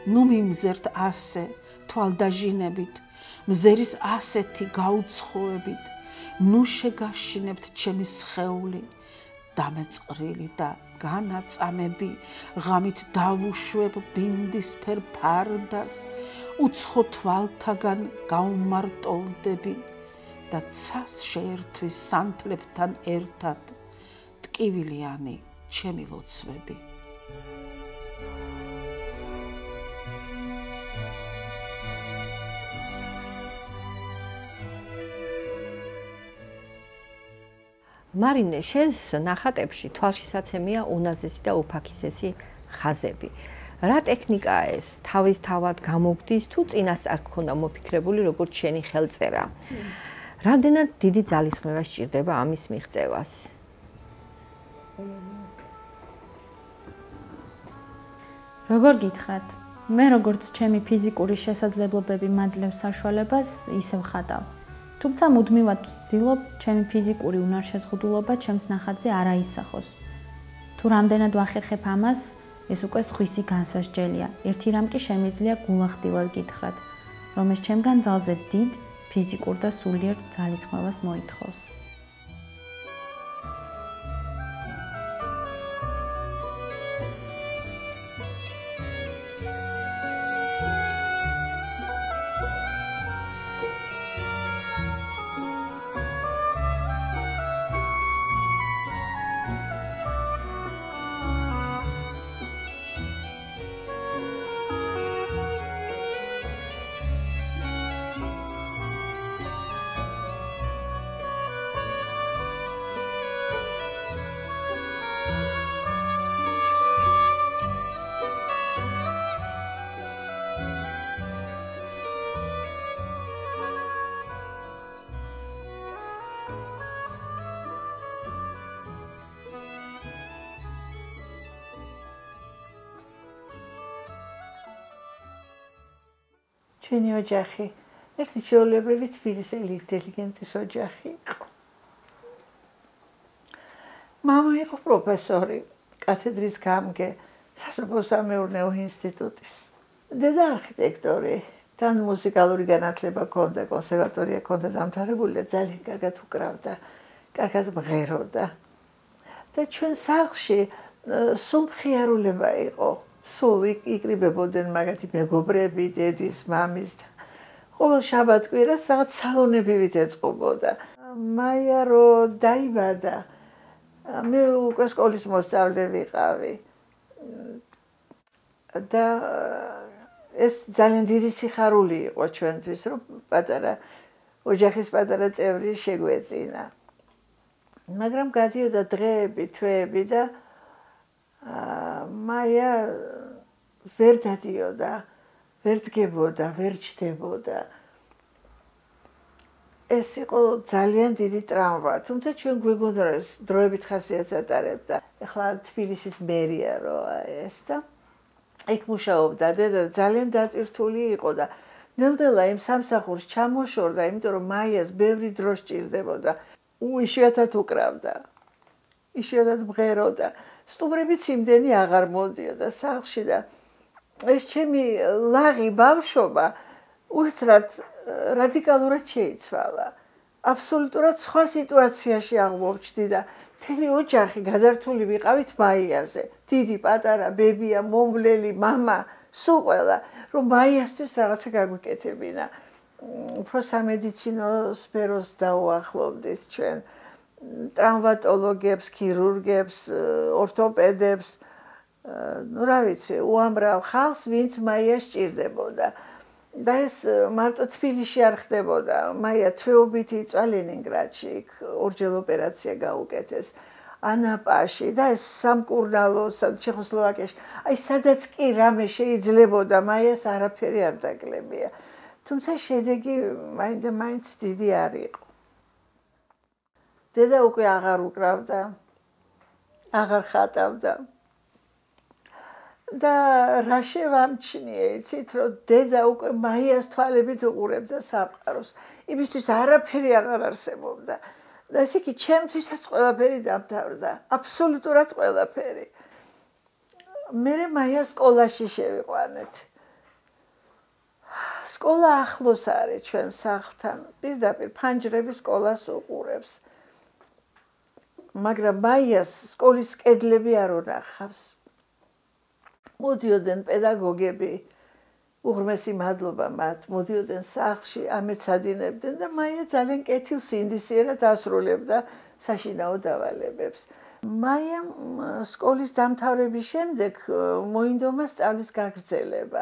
ნუ მიმზერთ ასე თვალდაჟინებით, მზერის ასეთი გაუცხოებით, ნუ შეგაშინებთ ჩემი სხეული, დამეწყრილი და განაწამები, ღამით დავუშვებ ბინდისფერ ფარდას, უცხო თვალთაგან გაუმარტოვდები და ცას შეერთვის სანთლებთან ერთად ტკივილიანი ჩემი ლოცვები. მარინე, შენს ნახატებში თვალშისაცემია უნაზესი და უფაქისესი ხაზები. რა ტექნიკაა ეს? თავისთავად გამოგდის თუ წინასწარ გქონდა მოფიქრებული როგორც შენი ხელწერა? რამდენად დიდი ძალისხმევა სჭირდება ამის მიღწევას? როგორ გითხრათ? მე როგორც ჩემი ფიზიკური შესაძლებლობები მაძლევს საშუალებას, ისევ ხატავ. თუმცა მუდმივად ვცდილობ ჩემი ფიზიკური უნარშეზღუდულობა ჩემს ნახატზე არ აისახოს. თუ რამდენად ვახერხებ ამას, ეს უკვე სხვისი განსასჯელია. ერთი რამ კი შემიძლია გულახდილად გითხრათ, რომ ეს ჩემგან ძალზე დიდ ფიზიკურ და სულიერ ძალისხმევას მოითხოვს. ჩვენი ოჯახი ერთი ჩვეულებრივი თბილისელი ინტელიგენტის ოჯახი იყო. მამა იყო პროფესორი, კათედრის გამგე სასოფლო-სამეურნეო ინსტიტუტის. დედა არქიტექტორი, თან მუსიკალური განათლება ჰქონდა, კონსერვატორია ჰქონდა დამთავრებული და ძალიან კარგად უკრავდა, კარგად მღეროდა. და ჩვენ სახლში სულ მხიარულება იყო. სულ იკრიბებოდნენ მაგათი მეგობრები, დედის, მამის. ყოველ შაბათ-კვირას რაღაც სალონებივით ეწყობოდა. მაია რო დაიბადა, მე უკვე სკოლის მოსწავლე ვიყავი. და ეს ძალიან დიდი სიხარული იყო ჩვენთვის, რომ ოჯახის პატარა წევრი შეგვეწინა. მაგრამ გადიოდა დღეები, თვეები და მაია ვერ დადიოდა, ვერ დგებოდა, ვერ ჩდებოდა. ეს იყო ძალიან დიდი ტრავმა, თუმცა ჩვენ გვეგონდა რომ ეს დროებით ხასიათს ატარებდა. ეხლა თბილისის მერია რო ეს და იქ მუშაობდა დედა, ძალიან დატვირთული იყო და ნელ-ნელა იმ სამსახურს ჩამოშორდა, იმიტომ რომ მაიას ბევრი დრო სჭირდებოდა. იშვიათად უკრავდა, იშვიათად მღეროდა. სტუმრებიც იმდენი აღარ მოდიოდა სახლში და ეს ჩემი ლაღი ბავშვობა უცრად რადიკალურად შეიცვალა. აბსოლუტურად სხვა სიტუაციაში აღმოჩნდი და მთელი ოჯახი გადართული ვიყავით მაიაზე. დიდი, პატარა, ბებია, მომვლელი, მამა, სულ ყველა, რომ მაიასთვის რაღაცა გაგვიკეთებინა. უფრო სამედიცინო სფეროს დაუახლოვდით ჩვენ. ტრავმატოლოგებს, ქირურგებს, ორთოპედებს, ну რა ვიცი, უამრავ ხალხს, ვინც მაიას სჭირდებოდა. და ეს მარტო თბილისში არ ხდებოდა. მაია თვეობით იწვა ლენინგრადში, იქ ორჯერ ოპერაცია გაუკეთეს. ანაპაში და ეს სამკურნალო ჩეხოსლოვაკიაში. აი სადაც კი რამე შეიძლებოდა, მაიას არაფერი არ დაკლებია. თუმცა შედეგი მაინც დიდი არ იყო. დედა უკვე აღარ უკრავდა, აღარ ხატავდა. და რა შევამჩნიე, იცით, რომ დედა უკვე მაიას თვალებით უყურებდა სამყაროს. იმისთვის არაფერი აღარ არსებობდა. და ესე იგი, ჩემთვისაც ყველაფერი დამთავრდა, აბსოლუტურად ყველაფერი. მე მაიას სკოლაში შევიყვანეთ. სკოლა ახლოს არის ჩვენ სახლთან, პირდაპირ ფანჯრების სკოლას უყურებს. მაგრამ მაიას სკოლის კედლები არ უნახავს. მოდიოდნენ პედაგოგები, უღრმესი მადლობა მათ, მოდიოდნენ სახლში, ამეცადინებდნენ და მაია ძალიან კეთილსინდისიერად ასრულებდა საშინაო დავალებებს. მაიამ სკოლის დამთავრების შემდეგ მოინდომა სწავლის გაგრძელება.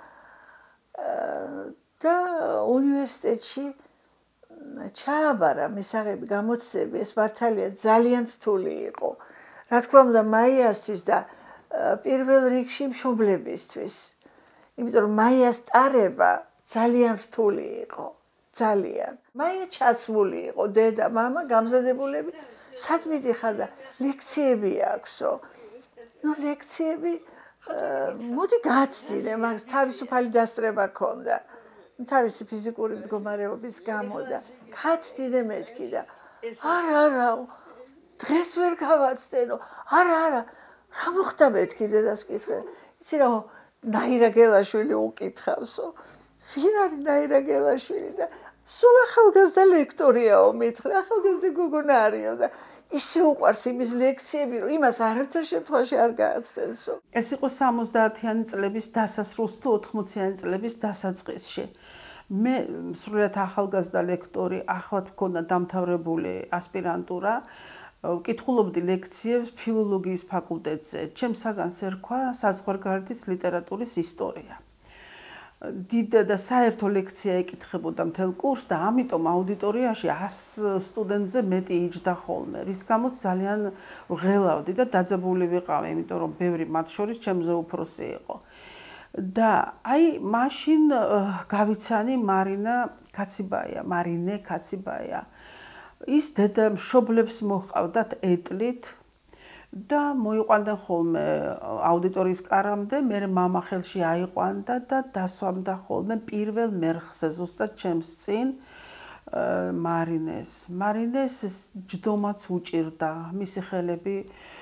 და უნივერსიტეტში ჩააბარა მისაღები გამოცდები, ეს მართალია ძალიან რთული იყო. რა თქმა უნდა, მაიასთვის და პირველ რიგში მშობლებისთვის. იმიტომ რომ მაიას ტარება ძალიან რთული იყო, ძალიან. მაია ჩაცმული იყო, დედა, მამა გამზადებულები, სად მიდიხარ და ლექციები აქვსო. ნუ ლექციები მოდი გაცდინე, მაგას თავისუფალი დასწრება ჰქონდა. თავისი ფიზიკური მდგომარეობის გამო და გაცდინე მეთქი და არა, დღეს ვერ გავაცდენო. არა, რა მოხდა მეთქი დედას კითხე. იცი რა, ნაირა გელაშვილი უკითხავსო. ვინ არის ნაირა გელაშვილი და სულ ახალგაზრდა ლექტორიაო მითხრა, ახალგაზრდა გოგონა არისო და ისე უყვარს იმის ლექციები, რომ იმას არაერთი შემთხვევაში არ გააცდენსო. ეს იყო 70-იანი წლების დასასრულს თუ 80-იანი წლების დასაწყისში. მე სრულიად ახალგაზრდა ლექტორი, ახლად მქონდა დამთავრებული ასპირანტურა, ვკითხულობდი ლექციებს ფილოლოგიის ფაკულტეტზე. ჩემს საგანს ერქვა საზღვარგარეთის ლიტერატურის ისტორია. დიდ და საერთო ლექცია ეკითხებოდა მთელ კურსს და ამიტომ აუდიტორიაში 100 სტუდენტზე მეტი იჯდა ხოლმე, რის გამოც ძალიან ვღელავდი და დაძაბული ვიყავი, იმიტომ რომ ბევრი მათ შორის ჩემზე უფროსი იყო. და აი მაშინ გავიცანი მარინე კაციბაია. ის დედა მშობლებს მოჰყავდათ ეტლით და მოიყვანდნენ ხოლმე აუდიტორიის კარამდე, მე მამა ხელში აიყვანდა და დასვამდა ხოლმე პირველ მერხზე, ზუსტად ჩემს წინ მარინეს. მარინეს ჯდომაც უჭირდა, მისი ხელები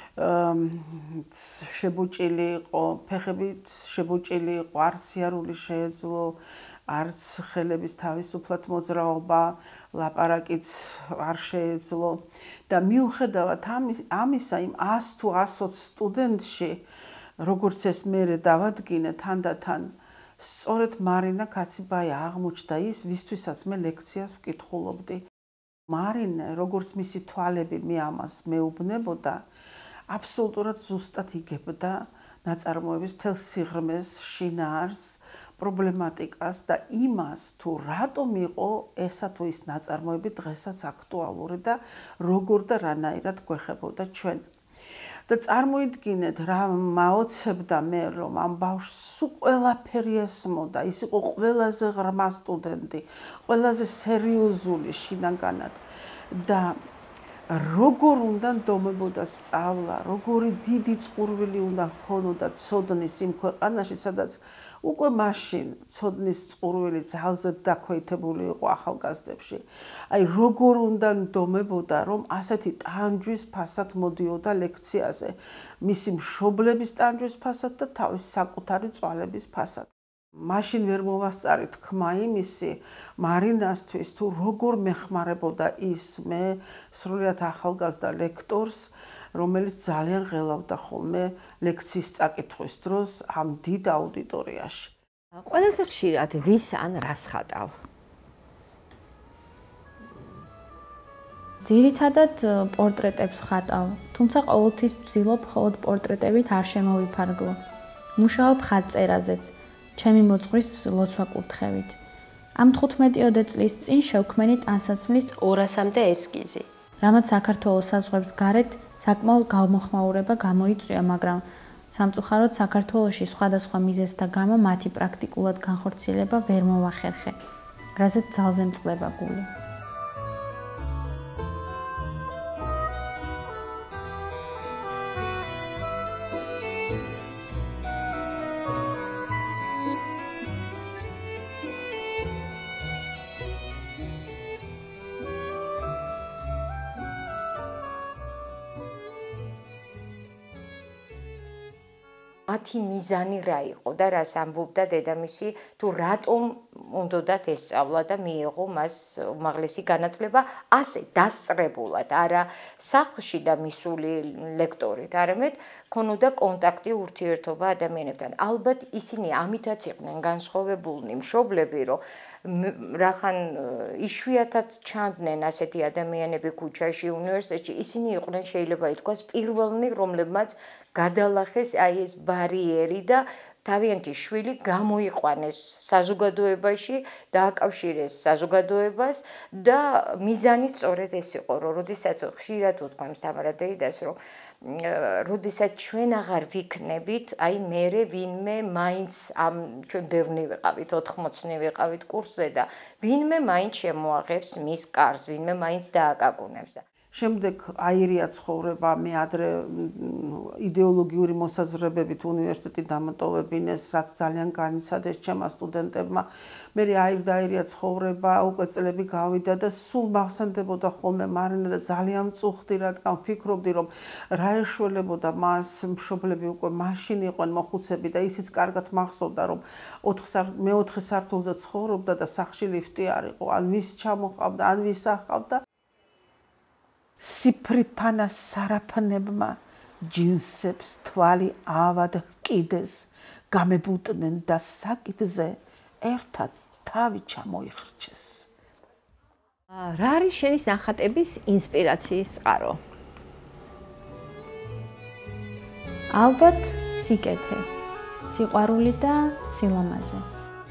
შებუჭილი იყო, ფეხებით შებუჭილი იყო, არც სიარული შეეძლო, არც ხელების თავისუფლად მოძრაობა, ლაპარაკიც არ შეეძლო და მიუხედავად ამისა, იმ 100 თუ 120 სტუდენტში, როგორც ეს მერე დავადგინე თანდათან, სწორედ მარინე კაციბაია აღმოჩნდა ის, ვისთვისაც მე ლექციას ვკითხულობდი. მარინე, როგორც მისი თვალები მე ამას მეუბნებოდა, აბსოლუტურად ზუსტად იგებდა ნაწარმოების მთელ სიღრმეს, შინაარს, პრობლემატიკას და იმას, თუ რატომ იყო ესა თუ ის ნაწარმოები დღესაც აქტუალური და როგორ და რანაირად გვეხებოდა ჩვენ. და წარმოიდგინეთ, რა მაოცებდა მე, რომ ამ ბავშვს სულ ყველაფერი ესმოდა, ის იყო ყველაზე ღრმა სტუდენტი, ყველაზე სერიოზული შინაგანად და როგორ უნდა ნდომებოდა სწავლა, როგორი დიდი წყურვილი უნდა ჰქონოდა ცოდნის იმ ქვეყანაში, სადაც უკვე მაშინ ცოდნის წყურვილი ძალზედ დაქვეითებული იყო ახალგაზრდებში. აი როგორ უნდა ნდომებოდა, რომ ასეთი ტანჯვის ფასად მოდიოდა ლექციაზე, მისი მშობლების ტანჯვის ფასად და თავის საკუთარი წვალების ფასად. მაშინ ვერ მოვასწარი თქმა იმისი მარინასთვის, თუ როგორ მეხმარებოდა ის მე სრულიად ახალგაზრდა ლექტორს, რომელიც ძალიან ღელავდა ხოლმე ლექციის წაკითხვის დროს ამ დიდ აუდიტორიაში. ყველაზე ხშირად ვის ან რას ხატავ? ძირითადად პორტრეტებს ხატავ, თუმცა ყოველთვის ვცდილობ მხოლოდ პორტრეტებით არ შემოვიფარგლო. მუშაობ ხატწერაზეც, ჩემი მოძღვრის ლოცვა-კურთხევით. ამ 15-ოდე წლის წინ შევქმენი ტანსაცმლის 200-მდე ესკიზი. რამაც საქართველოს საზღვრებს გარეთ საკმაოდ გამოხმაურება გამოიწვია, მაგრამ სამწუხაროდ საქართველოში სხვადასხვა მიზეზთა გამო მათი პრაქტიკულად განხორციელება ვერ მოვახერხე, რაზეც ძალზე მწყდება გული. მათი მიზანი რა იყო და რას ამბობდა დედამისი, თუ რატომ უნდათ ესწავლა და მიიღო მას უმაღლესი განათლება ასე დასწრებულად, არა სახლში და მისული ლექტორით, არამედ ქონოდა კონტაქტი, ურთიერთობა ადამიანებთან. ალბათ ისინი ამითაც იყვნენ განსხვავებულნი მშობლები, რომ რახან იშვიათად ჩანდნენ ასეთი ადამიანები ქუჩაში, უნივერსიტეტში, ისინი იყვნენ შეიძლება ითქვას პირველნი, რომლებმაც გადალახეს აი ეს ბარიერი და თავიანთი შვილი გამოიყვანეს საზოგადოებაში, დააკავშირეს საზოგადოებას და მიზანი სწორედ ეს იყო, რომ როდესაც ხშირად ვთქვამს თამარა დეიდას, რომ როდესაც ჩვენ აღარ ვიქნებით, აი მერე ვინმე მაინც ამ ჩვენ ბევრნი ვიყავით, 80-ნი ვიყავით კურსზე და ვინმე მაინც შემოაღებს მის კარს, ვინმე მაინც დააკაკუნებს და შემდეგ აირია ცხოვრება, მე ადრე იდეოლოგიური მოსაზრებებით უნივერსიტეტი დამტოვებინეს, რაც ძალიან განიცადეს ჩემმა სტუდენტებმა. მე აირია ცხოვრება, უკვე წლები გავიდა და სულ მახსენდებოდა ხოლმე მარინა და ძალიან მწუხდი, რადგან ვფიქრობდი, რომ რა ეშველებოდა მას, მშობლები უკვე მაშინ იყვნენ მოხუცები და ისიც კარგად მახსოვდა, რომ მეოთხე სართულზე ცხოვრობდა და სახლში ლიფტი არ იყო, ან ვის ჩამოყავდა, ან ვის ახავდა. სიფრიფანა სარაფნებმა ჯინსებს თვალი ავად კიდეს გამებუტნენ და საკითხზე ერთად თავი ჩამოიხრჩეს. რა არის შენი ნახატების ინსპირაციის წყარო? ალბათ სიკეთე, სიყვარული და სილამაზე.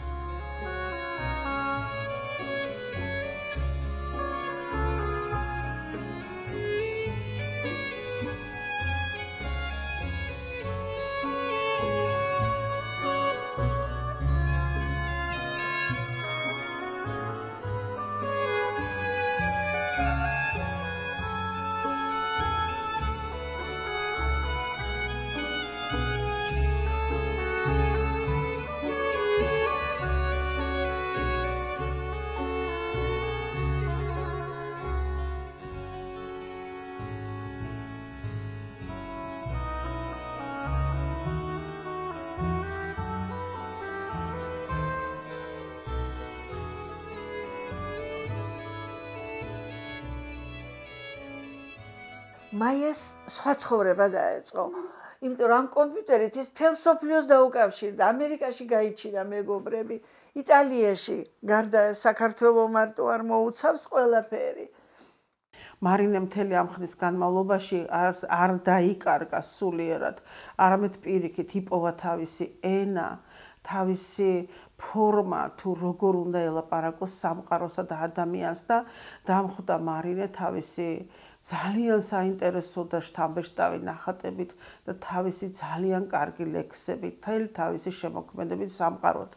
მაიას სხვა ცხოვრება დაეწყო. იმიტომ რომ ამ კომპიუტერით ის თელს სოფლიოს დაუკავშირდა, ამერიკაში გაიჩინა მეგობრები, იტალიაში, გარდა საქართველოს მარტო არ მოუცავს ყველაფერი. მარინე მთელი ამ ხნის განმავლობაში არ დაიკარგა სულიერად, არამედ პირიქით იპოვა თავისი ენა, თავისი ფორმა, თუ როგორ უნდა ელაპარაკოს სამყაროსა და ადამიანს და დამხვდა მარინე თავისი ძალიან საინტერესო და შთამბეჭდავი ნახატებით და თავისი ძალიან კარგი ლექსებით, მთელი თავისი შემოქმედებით სამყაროდ.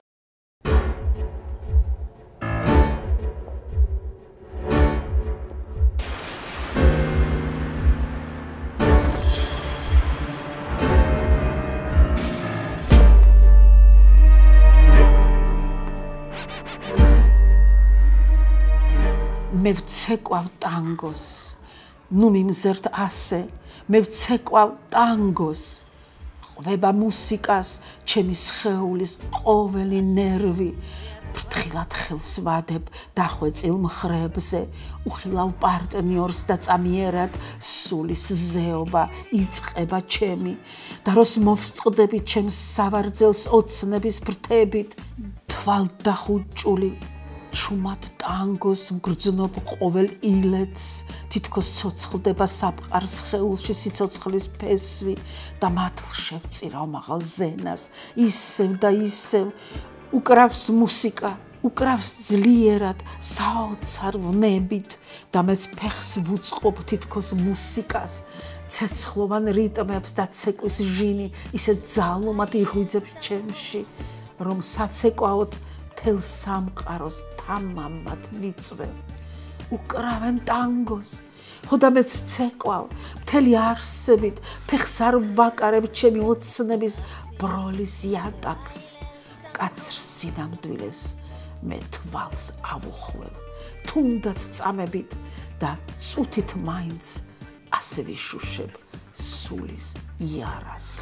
მე ვცეკვავ ტანგოს, ნუ მიმზერთ ასე, მე ვცეკვავ ტანგოს, ყვება მუსიკას, ჩემი სხეულის ყოველი ნერვი, ფრთხილად ხელს ვადებ დახვეწილ მხრებზე, უხილავ პარტნიორს და წამიერად სულის ზეობა იწყება ჩემი, და როს მოვსწყდები ჩემს სავარძელს ოცნების ფრთებით, თვალდახუჭული ჩუმად ტანგოს ვგრძნობ ყოველ ილეთს, თითქოს ცოცხლდება საფყარს ხეულში სიცოცხლის ფესვი და მათლ შევწირავ მაღალ ზენას, ისევ და ისევ უკრავს მუსიკა, უკრავს ძლიერად, საოცარ ვნებით და მეც ფეხს ვუწყობ თითქოს მუსიკას, ცეცხლოვან რიტმებს და ცეკვის ჟინი ისე ძალუმად იღვიძებს ჩემში, რომ საცეკვაოდ თელ სამყაროს თამამად ვიწვევ. უკრავენ ტანგოს, ხოდა მეც ვცეკვავ, მთელი არსებით, ფეხს არ ვაკარებ ჩემი ოცნების ბროლის იატაკს. კაცრ სინამდვილეს მე თვალს ავუხვევ, თუნდაც წამებით და წუთით მაინც ასე ვიშუშებ სულის იარას.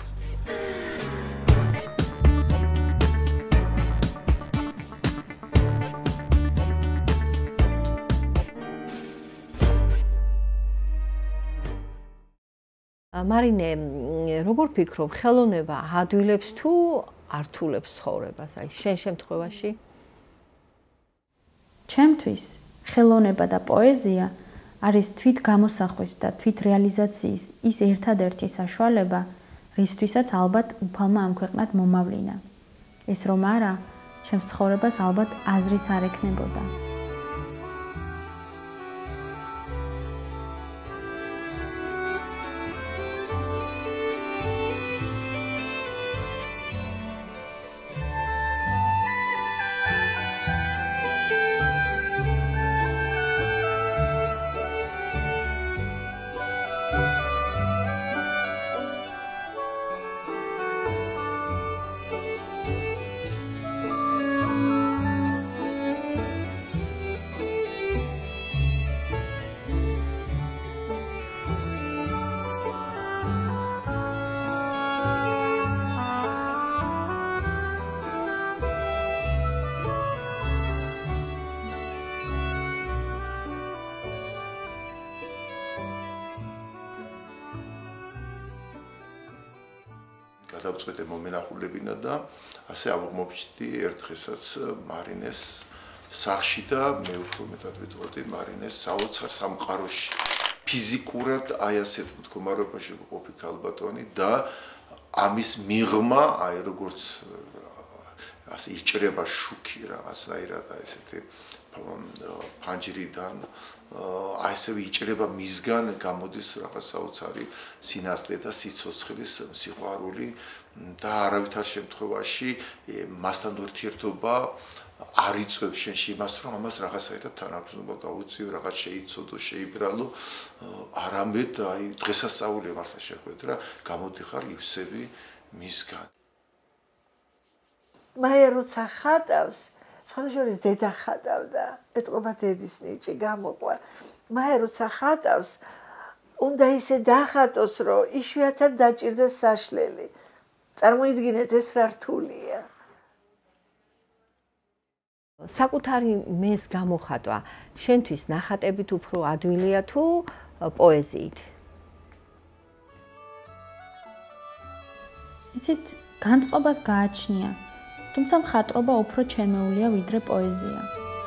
მარინე, როგორ ფიქრობ, ხელოვნება ადვილებს თუ ართულებს ცხოვრებას, აი შენ შემთხვევაში? ჩემთვის ხელოვნება და პოეზია არის თვით გამოსახვის და თვით რეალიზაციის ის ერთადერთი საშუალება, რისთვისაც ალბათ უფალმა ამ ქვეყნად მომავლინა. ეს რომ არა, ჩემს ცხოვრებას ალბათ აზრიც არ ექნებოდა. გადავწყვეტე მომენახულებინა და ასე აღმოჩნდი ერთ დღესაც მარინეს სახში და მე უფრო მეტად ვიტყოდი მარინეს საოცარ სამყაროში ფიზიკურად აი ასეთ მდგომარეობაში ყოფი ქალბატონი და ამის მიღმა აი როგორც ასე იჭრება შუქი რაღაცნაირად აი ესეთი ფანჯრიდან აი ესევე იჭრება მისგან გამოდის რაღაც საოცარი სინათლე და სიცოცხლის სიყვარული და არავითარ შემთხვევაში მასთან ურთიერთობა არ იწვევს შენში იმას რომ ამას რაღაცაირად თანაგრძნობა გაუწიო რაღაც შეიცოდო შეიბრალო არამედ აი დღესასწაულია მართლა შეხვედრა გამოდიხარ ივსები მისგან მაია როცა ხატავს სხვადასხვა დედა ხატავდა ეთყობა დედის ნიჭი გამოყვა მაია როცა ხატავს უნდა ისე დახატოს რომ იშვიათად დაჭირდეს საშლელი წარმოიდგინეთ ეს რა რთულია საკუთარი მეს გამოხატვა შენთვის ნახატებით უფრო ადვილია თუ პოეზიით? იცით, განწყობას გააჩნია, თუმცა მხატვრობა უფრო ჩემეულია ვიდრე პოეზია.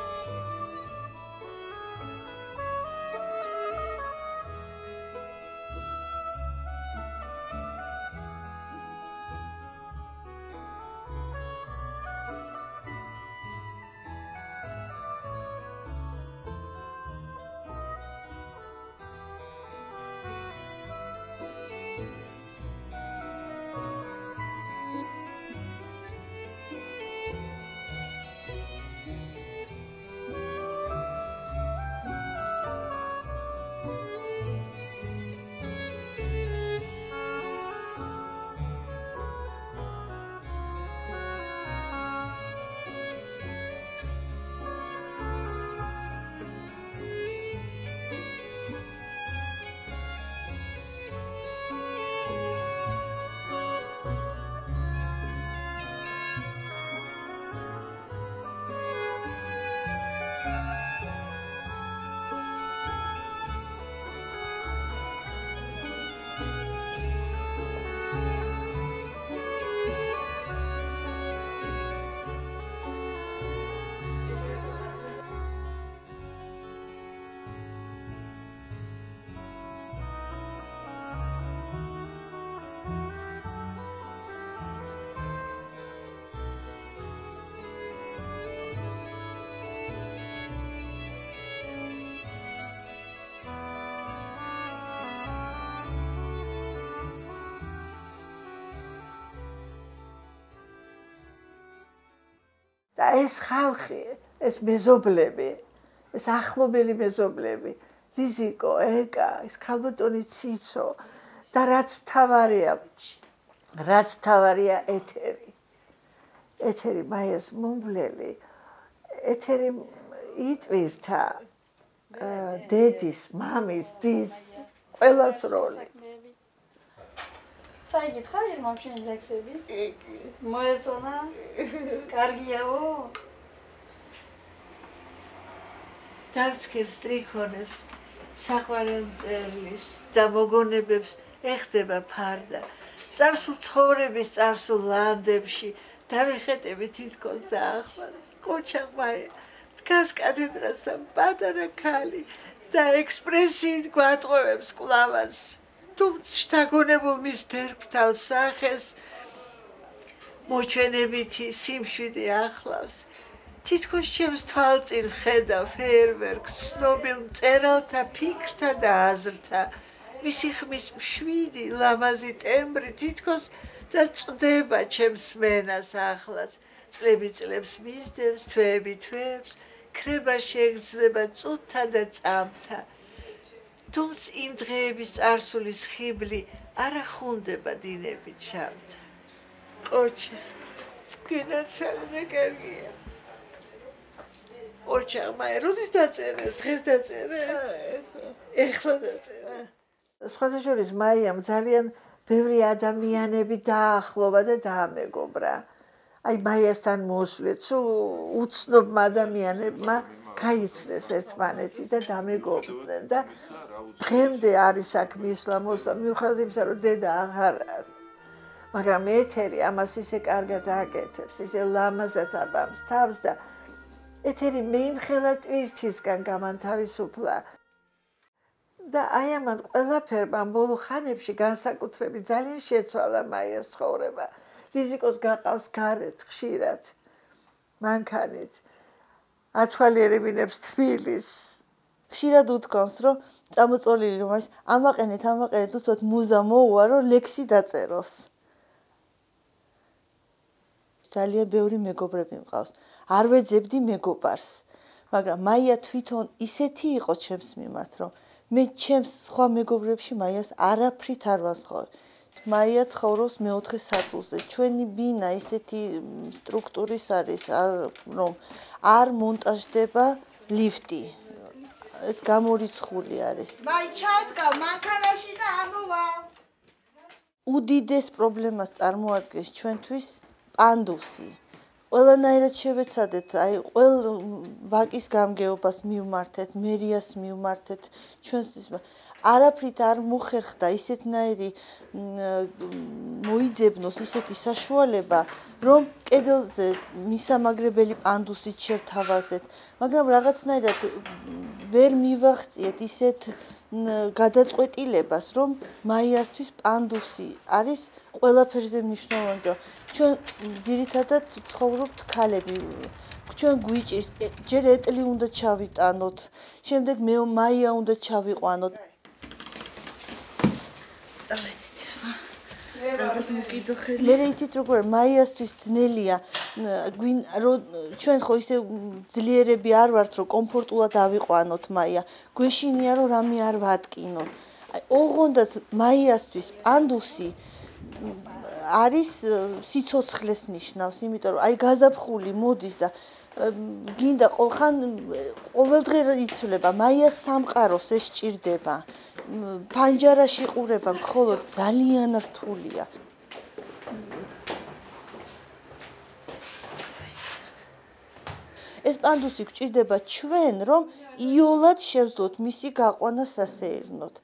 და ეს ხალხი, ეს მეზობლები, ეს ახლობელი მეზობლები, ლიზიკო, ეკა, ეს ქალბატონი ციცო და რაც მთავარია ეთერი. ეთერი მაიას მომვლელი, ეთერი იტვირთა დედის, მამის, დის, ყველას როლი. წაიგითხა ირმამ შენ ლექსები? მოეწონა? კარგიაო? დავცქერ სტრიქონებს, საყვარელ მწერლის და მოგონებებს ეხდება ფარდა. წარსულ ცხოვრების წარსულ ლანდებში დავიხეტები თითქოს დაახლოებით. ყოჩაღმა დგას კათედრასთან პატარა ქალი და ექსპრესიით გვატყუებს კვლავაც. თუმცა შთაგონებულ მის ფერფრთალ სახეს მოჩვენებითი სიმშვიდე ახლავს. თითქოს ჩემს თვალწინ ხედავ ფეერვერკს, ცნობილ მწერალთა ფიქრთა და აზრთა. მისი ხმის მშვიდი, ლამაზი ტემბრი თითქოს და წდება ჩემს მენას ახლაც. წლები წლებს მისდევს, თვეები თვეებს, ქრება შეგრძნება წუთთა და წამთა. თუმცა იმ დღეების წარსულის ხიბლი არ ახუნდება დინებით შამთა. ყოჩა, გენაცვალე და კარგია. ოჩაღმა როდის დაწერეს? დღეს დაწერე? ეხლა დაწერე. სხვადასხვა მაიამ ძალიან ბევრი ადამიანები დაახლოვა და დაამეგობრა. აი მაიასთან მოსვლით სულ უცნობმა ადამიანებმა გაიცნეს ერთმანეთი და დამეგობრდნენ და დღემდე არის აქ მისვლა მოსვლა მიუხედავად იმისა რომ დედა აღარ არის. მაგრამ ეთერი ამას ისე კარგად აკეთებს, ისე ლამაზად აბამს თავს და ეთერი მეიმხელა ტვირთისგან გამანთავისუფლა. და აი ამან ყველაფერმა ბოლო ხანებში განსაკუთრებით ძალიან შეცვალა მაიას ცხოვრება. ფიზიკოს გაყავს გარეთ ხშირად. მანქანით ათვალიერებინებს თბილის. ხშირად უთქვამს, რომ წამოწოლილი რომ არის, ამაყენეთ, უცბად მუზა მოუვა, რომ ლექსი დაწეროს. ძალიან ბევრი მეგობრები მყავს. არ ვეძებდი მეგობარს, მაგრამ მაია თვითონ ისეთი იყო ჩემს მიმართ, რომ მე ჩემს სხვა მეგობრებში მაიას არაფრით არ ვასხოვე. მაია ცხოვრობს მეოთხე სართულზე. ჩვენი ბინა ისეთი სტრუქტურის არის, რომ არ მონტაჟდება ლიფტი. ეს გამორიცხული არის. მაი ჩადგავ მანქანაში და ამოვა. უდიდეს პრობლემას წარმოადგენს ჩვენთვის პანდუსი. ყველანაირად შევეცადეთ, აი ყველ ვაკის გამგეობას მივმართეთ, მერიას მივმართეთ, ჩვენს არაფრით არ მოხერხდა ისეთნაირი მოიძებნოს ისეთი საშუალება, რომ კედელზე მისამაგრებელი პანდუსით შევთავაზეთ, მაგრამ რაღაცნაირად ვერ მივაღწიეთ ისეთ გადაწყვეტილებას, რომ მაიასთვის პანდუსი არის ყველაფერზე მნიშვნელოვანი. ჩვენ ძირითადად ცხოვრობთ ქალები. ჩვენ გვიჭირს, ჯერ ეტლი უნდა ჩავიტანოთ, შემდეგ მე მაია უნდა ჩავიყვანოთ. მე იცით როგორ მაიასთვის ძნელია ჩვენ ხო ისე ძლიერები არ ვართ რომ კომფორტულად ავიყვანოთ მაია გვეშინია რომ რამე არ ვატკინოთ ოღონდაც მაიასთვის პანდუსი არის სიცოცხლეს ნიშნავს იმიტომ რომ აი გაზაფხული მოდის და გინდა ყოველდღე იცვლება მაიას სამყაროს ეს სჭირდება ფანჯარაში ყურება მხოლოდ ძალიან რთულია ეს პანდუსი გჭირდება ჩვენ რომ იოლად შევძლოთ მისი გაყვანა სასეირნოდ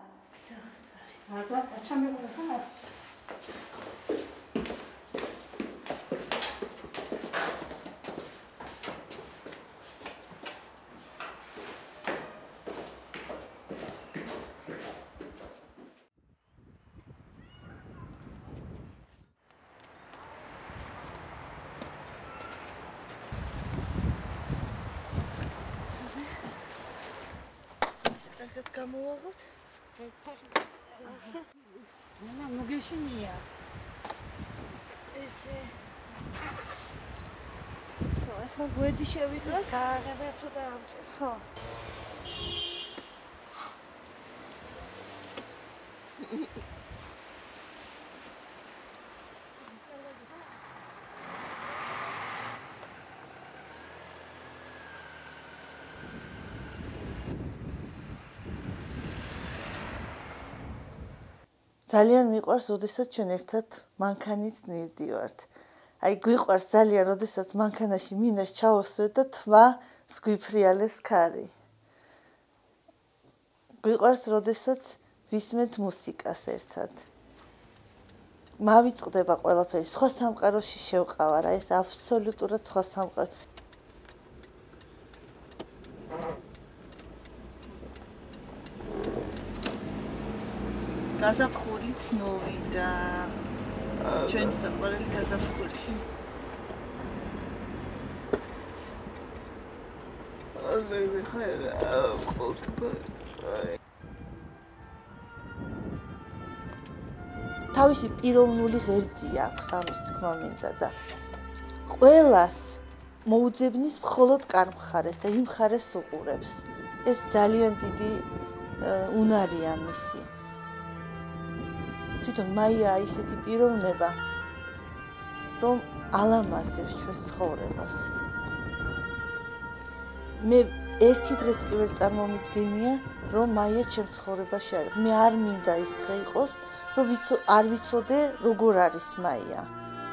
გამოვაღოთ. მამა მოგეშინია. ესე. ახლა გვედი შევიღოთ. გააღება ცოტა ამწერ. ხო. ძალიან მიყვარს, როდესაც ჩვენ ერთად მანქანით მივდივართ. აი გვიყვარს ძალიან, როდესაც მანქანაში მინას ჩავოსვეთ და თმა სგვიფრიალებს ქარი. გვიყვარს, როდესაც ვისმენთ მუსიკას ერთად. მავიწყდება ყველაფერი, სხვა სამყაროში შევყავარ, აი ეს აბსოლუტურად სხვა სამყარო. გაზაფხულიც მოვიდა. ჩვენი საყვარელი გაზაფხული. თავისი პიროვნული ღერძი აქვს ამის თქმა მინდა და ყველას მოუძებნის მხოლოდ კარ მხარეს და იმ მხარეს უყურებს. ეს ძალიან დიდი უნარია მისი. თვითონ მაია ისეთი პიროვნება, რომ ალამაზებს ჩვენს ცხოვრებას. მე ერთი დღეც კი ვერ წარმომიდგენია, რომ მაია ჩემს ცხოვრებაში არის. მე არ მინდა ის დღე იყოს, რომ არ ვიცოდე როგორ არის მაია.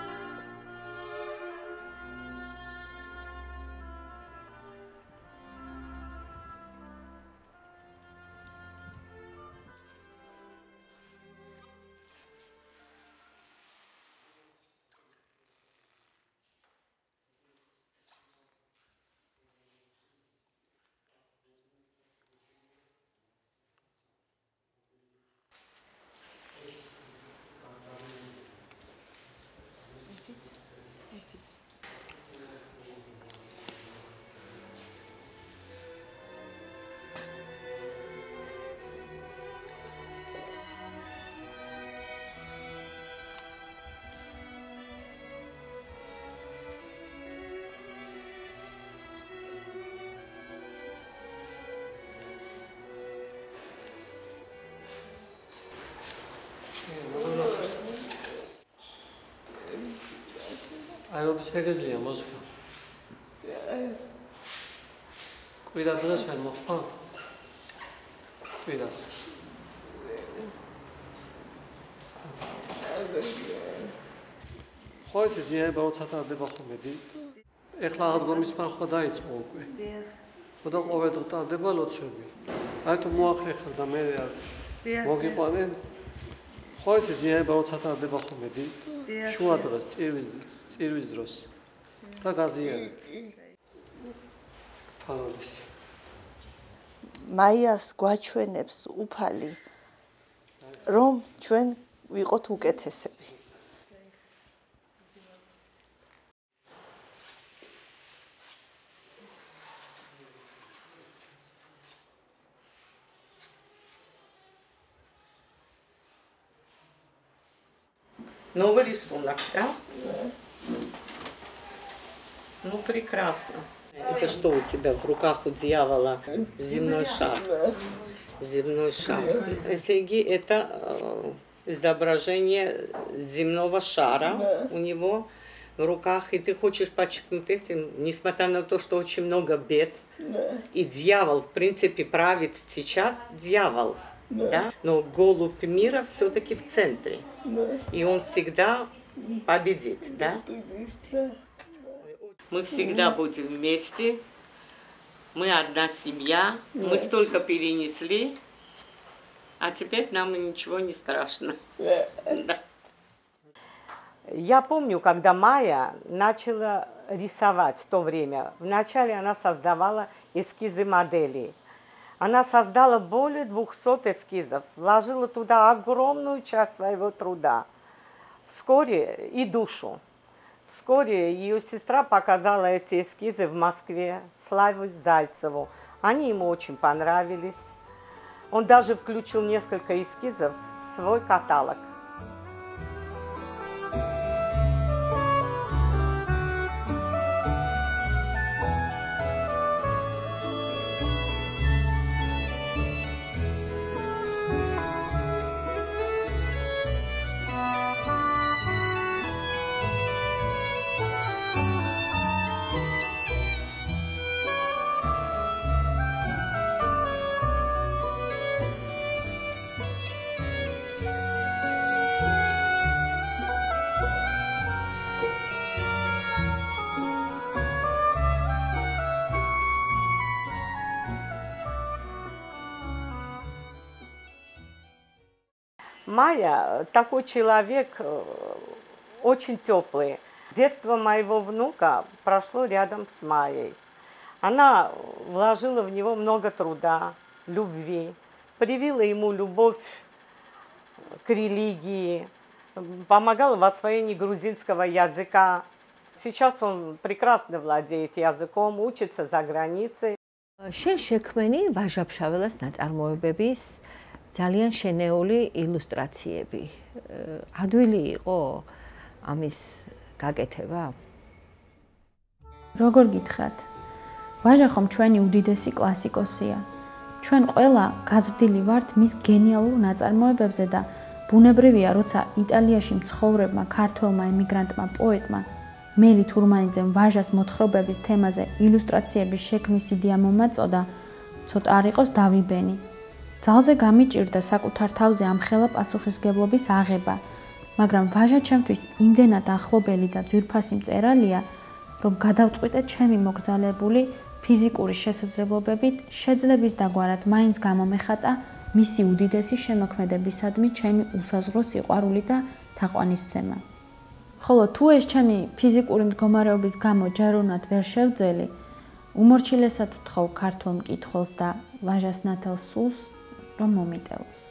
აი რომ შეგეძლია მოსვლა. კვირა დღეს ვერ მოხდა? კვირას. ხო ეს ზიანება როცა ტარდება ხომედი. ეხლა აღდგომის პანხვა დაიწყო უკვე. ხო და ყოველ დღე ტარდება ლოცვები. აი თუ მოახერხებ და მე მოგიყვანენ. ხო ეს ზიანება როცა ტარდება ხომედი. შუა დღეს წირვის დროს და გაზიანებთ. ფაროდეს. მაიას გვაჩვენებს უფალი, რომ ჩვენ ვიყოთ უკეთესები. Новый рисунок, да? Ну, прекрасно. Это что у тебя в руках у дьявола? Земной шар. Земной шар. Серьги, это изображение земного шара у него в руках. И ты хочешь подчеркнуть этим, несмотря на то, что очень много бед. И дьявол, в принципе, правит сейчас дьявол. Да? Но голубь мира все-таки в центре. И он всегда победит. Да? Мы всегда будем вместе. Мы одна семья. Мы столько перенесли. А теперь нам ничего не страшно. Да. Я помню, когда Майя начала рисовать в то время. Вначале она создавала эскизы моделей. Она создала более 200 эскизов, вложила туда огромную часть своего труда. Вскоре и душу. Вскоре ее сестра показала эти эскизы в Москве Славе Зайцеву. Они ему очень понравились. Он даже включил несколько эскизов в свой каталог. Майя такой человек очень теплый. Детство моего внука прошло рядом с Майей. Она вложила в него много труда, любви, привила ему любовь к религии, помогала в освоении грузинского языка. Сейчас он прекрасно владеет языком, учится за границей. შენ შექმენი ვაჟა-ფშაველას ნაწარმოებების ძალიან შენეული ილუსტრაციები. ადვილი იყო ამის გაკეთება? როგორ გითხრათ? ვაჟა ხომ ჩვენი უდიდესი კლასიკოსია. ჩვენ ყველა გაზრდილი ვართ მის გენიალურ ნაწარმოებებზე და ბუნებრივია, როცა იტალიაში მცხოვრებმა ქართველმა ემიგრანტმა პოეტმა მელი თურმანიძემ ვაჟას მოთხრობების თემაზე ილუსტრაციების შექმნის იდეა მომაწოდა, ცოტა არ იყოს დავიბენი. ძალზე გამიჭირდა საკუთარ თავზე ამხელა პასუხისგებლობის აღება, მაგრამ ვაჟა ჩემთვის იმდენად ახლობელი და ძვირფასი მწერალია, რომ გადავწყვიტე ჩემი მოგზალებული ფიზიკური შესაძლებლობებით შეძლების დაგვარად მაინც გამომეხატა მისი უდიდესი შემოქმედებისადმი ჩემი უსაზღვრო სიყვარული და თაყვანისცემა. ხოლო თუ ეს ჩემი ფიზიკური მდგომარეობის გამო ჯეროვნად ვერ შევძელი, უმორჩილესად ვთხოვ ქართულ მკითხველს და ვაჟას ნათელ სულს, რომ მომიტევოს.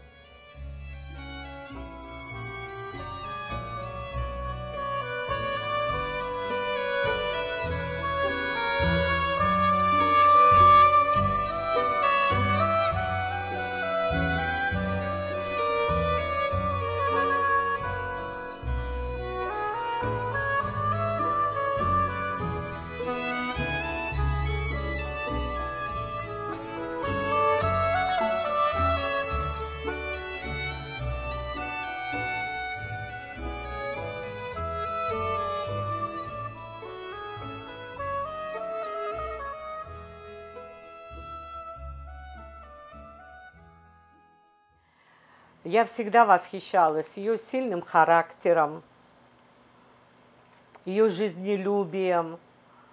Я всегда восхищалась ее сильным характером, ее жизнелюбием.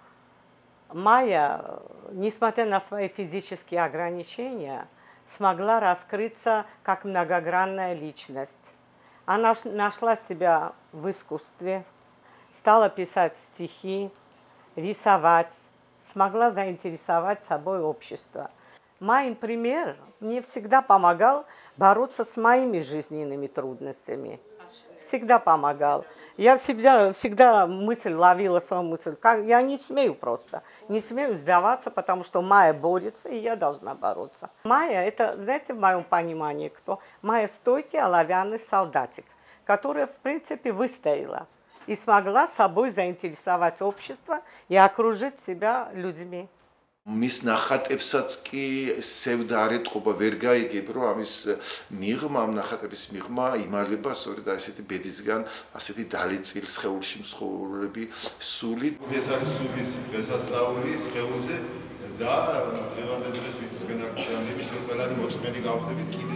Майя, несмотря на свои физические ограничения, смогла раскрыться как многогранная личность. Она нашла себя в искусстве, стала писать стихи, рисовать, смогла заинтересовать собой общество. Майин пример мне всегда помогал бороться с моими жизненными трудностями. Всегда помогал. Я всегда ловила свою мысль. Я не смею просто. Не смею сдаваться, потому что Майя борется, и я должна бороться. Майя, это, знаете, в моем понимании кто? Майя стойкий оловянный солдатик, которая, в принципе, выстояла и смогла собой заинтересовать общество и окружить себя людьми. მის ნახატებსაც კი სევდა არეთყობა ვერ გაიგებ, რომ ამის მიღმა, ამ ნახატების მიღმა იმალება სწორედ ასეთი ბედისგან, ასეთი დალეწილ სხეულში მსხურები სული. ეს არის სულის დღესასწაული სხეულზე და დღევანდელ დღეს ვიცისგან აქციონები ყველანი მოწმენი გავხდებით კიდევ.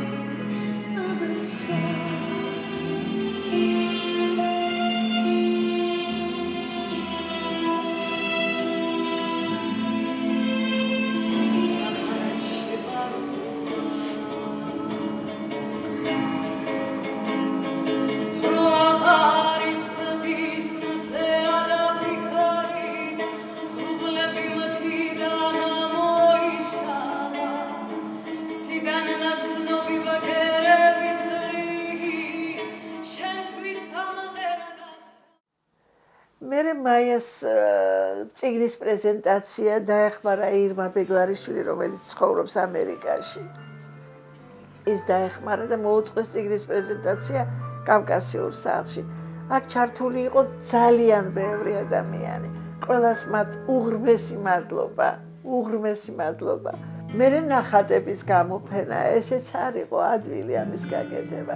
მაიას წიგნის პრეზენტაცია დაეხმარა ირმა ბეგლარიშვილი, რომელიც ცხოვრობს ამერიკაში. ის დაეხმარა და მოუწყეს წიგნის პრეზენტაცია კავკასიურ სახლში. აქ ჩართული იყო ძალიან ბევრი ადამიანი. ყველას მათ უღრმესი მადლობა. მე ნახატების გამოფენა, ესეც არ იყო ადვილი ამის გაკეთება.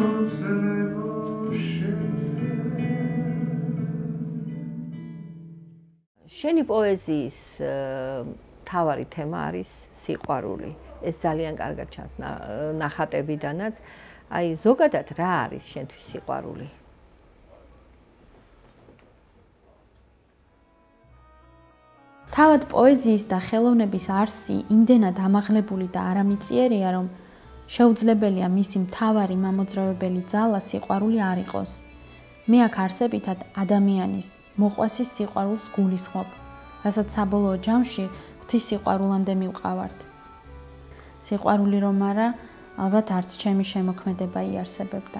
შენი პოეზიის მთავარი თემა არის სიყვარული. ეს ძალიან კარგად ჩანს ნახატებიდანაც. აი ზოგადად რა არის შენთვის სიყვარული? თავად პოეზიის და ხელოვნების არსი იმდენად ამაღლებული და არამიწიერია, რომ შეუძლებელია მისი მთავარი მამოძრავებელი ძალა სიყვარული არ იყოს. მე აქ არსებითად ადამიანის მოყვასის სიყვარულს გულისხმობ, რასაც საბოლოო ჯამში ღვთის სიყვარულამდე მივყავართ. სიყვარული რომ არა, ალბათ არც ჩემი შემოქმედება იარსებებდა.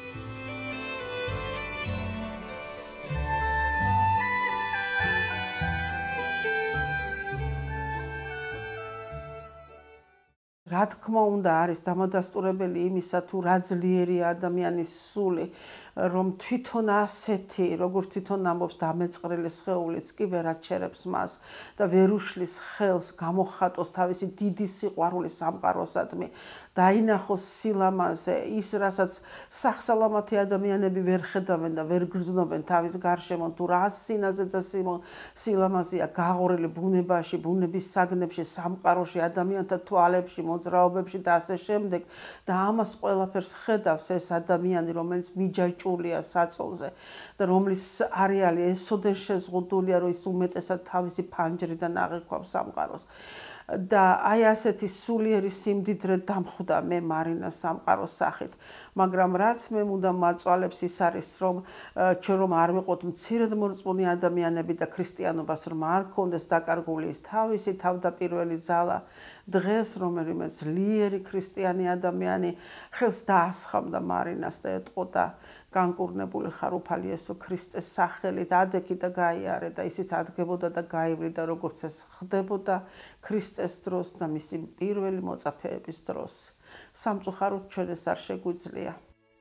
რა თქმა უნდა არის დამადასტურებელი იმისა თუ რა ძლიერია ადამიანის სული რომ თვითონ ასეთი როგორც თვითონ ამბობს დამეწყრილი სხეულიც კი ვერ აჩერებს მას და ვერ უშლის ხელს გამოხატოს თავისი დიდი სიყვარული სამყაროსადმი დაინახოს სილამაზე ის რასაც სახსალამათი ადამიანები ვერ ხედავენ და ვერ გრძნობენ თავის გარშემო თუ რა სინაზე და სილამაზეა გაღორილი ბუნებაში ბუნების საგნებში სამყაროში ადამიანთა თვალებში მოძრაობებში და ასე შემდეგ და ამას ყველაფერს ხედავს ეს ადამიანი რომელიც მიჯაჭულია საწოლზე და რომლის არეალი ესოდენ შეზღუდულია რომ ის უმეტესად თავისი ფანჯრიდან აღიქვამს სამყაროს და აი ასეთი სულიერი სიმდიდრე დამხვდა მე მარინას სამყაროს სახით მაგრამ რაც მე მუდამ მაწვალებს ის არის რომ ჩვენ რომ არ ვიყოთ მცირედ მორწმუნე ადამიანები და ქრისტიანობას რომ არ გქონდეს დაკარგული ის თავისი თავდაპირველი ძალა დღეს რომელიმე ძლიერი ქრისტიანი ადამიანი ხელს დაასხამდა მარინას და ეტყოდა განკურნებული ხარ უფალი იესო ქრისტეს სახელით ადექი და გაიარე და ისიც ადგებოდა და გაივლიდა როგორც ეს ხდებოდა ქრისტეს დროს და მისი პირველი მოწაფეების დროს სამწუხაროდ ჩვენ ეს არ შეგვიძლია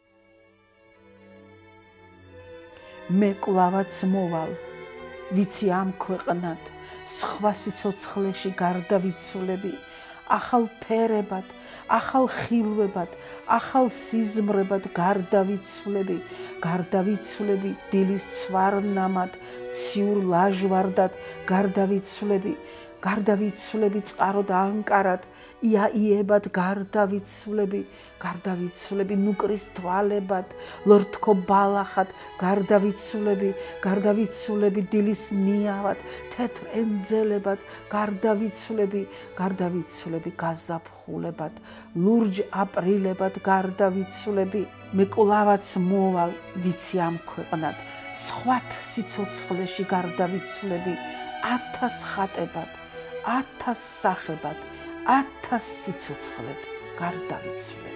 მე კლავაც მოვალ ვიცი ამ ქვეყნად სხვა სიცოცხლეში გარდავიცვლები ახალ ფერებად, ახალ ხილვებად, ახალ სიზმრებად გარდავიცვლები დილის ცვარნამად, ციურ ლაჟვარდად გარდავიცვლები წყაროდ ანკარად, იაიებად გარდავიცვლები ნუკრის თვალებად, ლორთქო ბალახად გარდავიცვლები დილის ნიავად, თეთრ ენძელებად გარდავიცვლები გაზაფხულებად, ლურჯ აპრილებად გარდავიცვლები, მე კლავაც მოვალ ვიცი ამ ქვეყნად, სხვათ სიცოცხლეში გარდავიცვლები 1000 ხატებად, 1000 სახებად, 1000 სიცოცხლედ გარდავიცვლები.